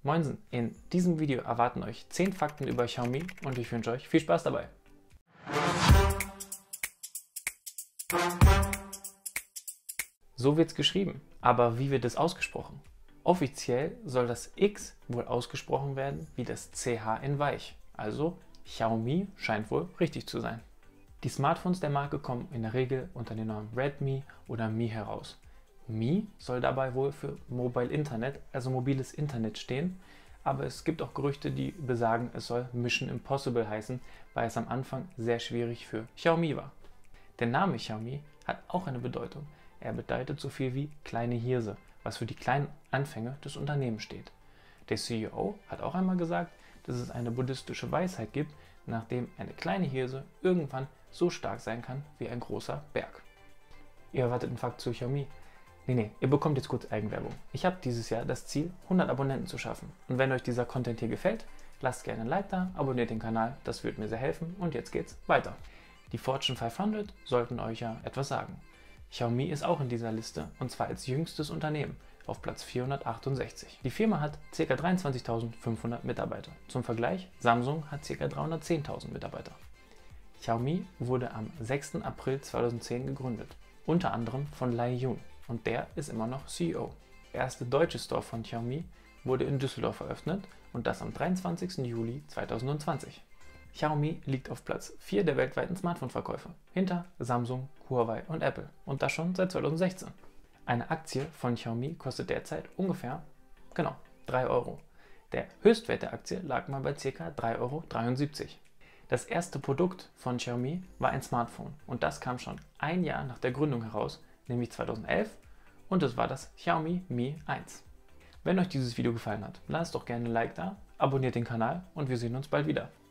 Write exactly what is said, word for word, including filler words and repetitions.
Moinsen, in diesem Video erwarten euch zehn Fakten über Xiaomi und ich wünsche euch viel Spaß dabei. So wird's geschrieben, aber wie wird es ausgesprochen? Offiziell soll das X wohl ausgesprochen werden wie das C H in weich, also Xiaomi scheint wohl richtig zu sein. Die Smartphones der Marke kommen in der Regel unter den Namen Redmi oder Mi heraus. Mi soll dabei wohl für Mobile Internet, also mobiles Internet stehen, aber es gibt auch Gerüchte, die besagen, es soll Mission Impossible heißen, weil es am Anfang sehr schwierig für Xiaomi war. Der Name Xiaomi hat auch eine Bedeutung. Er bedeutet so viel wie kleine Hirse, was für die kleinen Anfänge des Unternehmens steht. Der C E O hat auch einmal gesagt, dass es eine buddhistische Weisheit gibt, nachdem eine kleine Hirse irgendwann so stark sein kann wie ein großer Berg. Ihr erwartet einen Fakt zu Xiaomi? Nee, nee, ihr bekommt jetzt kurz Eigenwerbung. Ich habe dieses Jahr das Ziel, hundert Abonnenten zu schaffen. Und wenn euch dieser Content hier gefällt, lasst gerne ein Like da, abonniert den Kanal, das würde mir sehr helfen. Und jetzt geht's weiter. Die Fortune fünfhundert sollten euch ja etwas sagen. Xiaomi ist auch in dieser Liste, und zwar als jüngstes Unternehmen, auf Platz vierhundertachtundsechzig. Die Firma hat ca. dreiundzwanzigtausendfünfhundert Mitarbeiter. Zum Vergleich, Samsung hat ca. dreihundertzehntausend Mitarbeiter. Xiaomi wurde am sechsten April zweitausendzehn gegründet, unter anderem von Lai Yun. Und der ist immer noch C E O. Der erste deutsche Store von Xiaomi wurde in Düsseldorf eröffnet und das am dreiundzwanzigsten Juli zweitausendzwanzig. Xiaomi liegt auf Platz vier der weltweiten Smartphone-Verkäufe, hinter Samsung, Huawei und Apple und das schon seit zweitausendsechzehn. Eine Aktie von Xiaomi kostet derzeit ungefähr, genau, drei Euro. Der Höchstwert der Aktie lag mal bei ca. drei Euro dreiundsiebzig. Das erste Produkt von Xiaomi war ein Smartphone und das kam schon ein Jahr nach der Gründung heraus, nämlich zweitausendelf, und es war das Xiaomi Mi eins. Wenn euch dieses Video gefallen hat, lasst doch gerne ein Like da, abonniert den Kanal und wir sehen uns bald wieder.